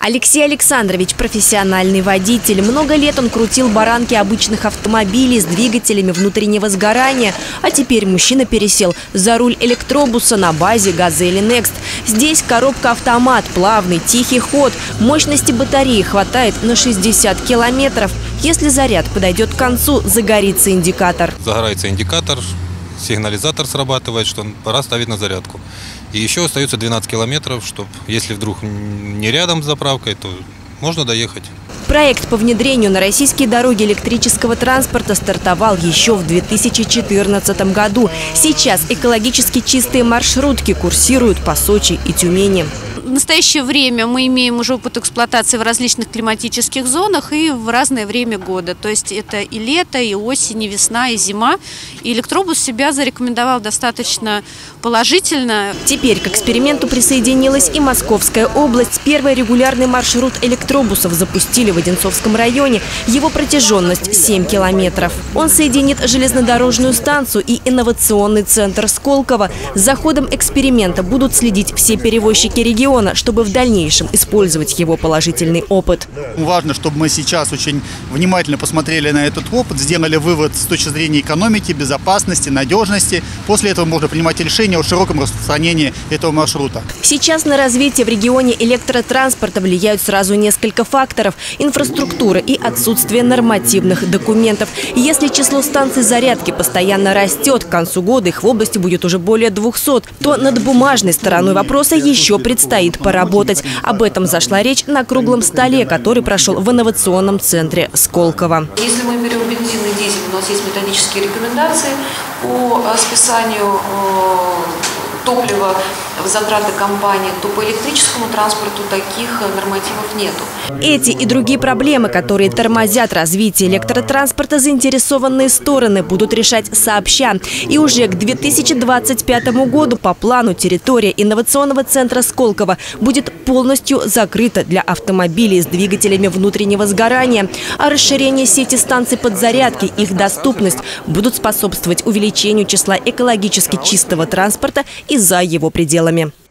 Алексей Александрович – профессиональный водитель. Много лет он крутил баранки обычных автомобилей с двигателями внутреннего сгорания. А теперь мужчина пересел за руль электробуса на базе «Газели Next». Здесь коробка-автомат, плавный, тихий ход. Мощности батареи хватает на 60 километров. Если заряд подойдет к концу, загорится индикатор. Загорается индикатор, сигнализатор срабатывает, что пора ставить на зарядку. И еще остается 12 километров, чтобы, если вдруг не рядом с заправкой, то можно доехать. Проект по внедрению на российские дороги электрического транспорта стартовал еще в 2014 году. Сейчас экологически чистые маршрутки курсируют по Сочи и Тюмени. В настоящее время мы имеем уже опыт эксплуатации в различных климатических зонах и в разное время года. То есть это и лето, и осень, и весна, и зима. И электробус себя зарекомендовал достаточно положительно. Теперь к эксперименту присоединилась и Московская область. Первый регулярный маршрут электробусов запустили в Одинцовском районе. Его протяженность 7 километров. Он соединит железнодорожную станцию и инновационный центр Сколково. За ходом эксперимента будут следить все перевозчики региона, чтобы в дальнейшем использовать его положительный опыт. Важно, чтобы мы сейчас очень внимательно посмотрели на этот опыт, сделали вывод с точки зрения экономики, безопасности, надежности. После этого можно принимать решение о широком распространении этого маршрута. Сейчас на развитие в регионе электротранспорта влияют сразу несколько факторов – инфраструктура и отсутствие нормативных документов. Если число станций зарядки постоянно растет, к концу года их в области будет уже более 200, то над бумажной стороной вопроса еще предстоит поработать. Об этом зашла речь на круглом столе, который прошел в инновационном центре Сколково. Если мы берем бензин и дизель, у нас есть методические рекомендации по списанию топлива в затраты компании, то по электрическому транспорту таких нормативов нету. Эти и другие проблемы, которые тормозят развитие электротранспорта, заинтересованные стороны будут решать сообща. И уже к 2025 году по плану территория инновационного центра Сколково будет полностью закрыта для автомобилей с двигателями внутреннего сгорания. А расширение сети станций подзарядки, их доступность будут способствовать увеличению числа экологически чистого транспорта и за его пределами.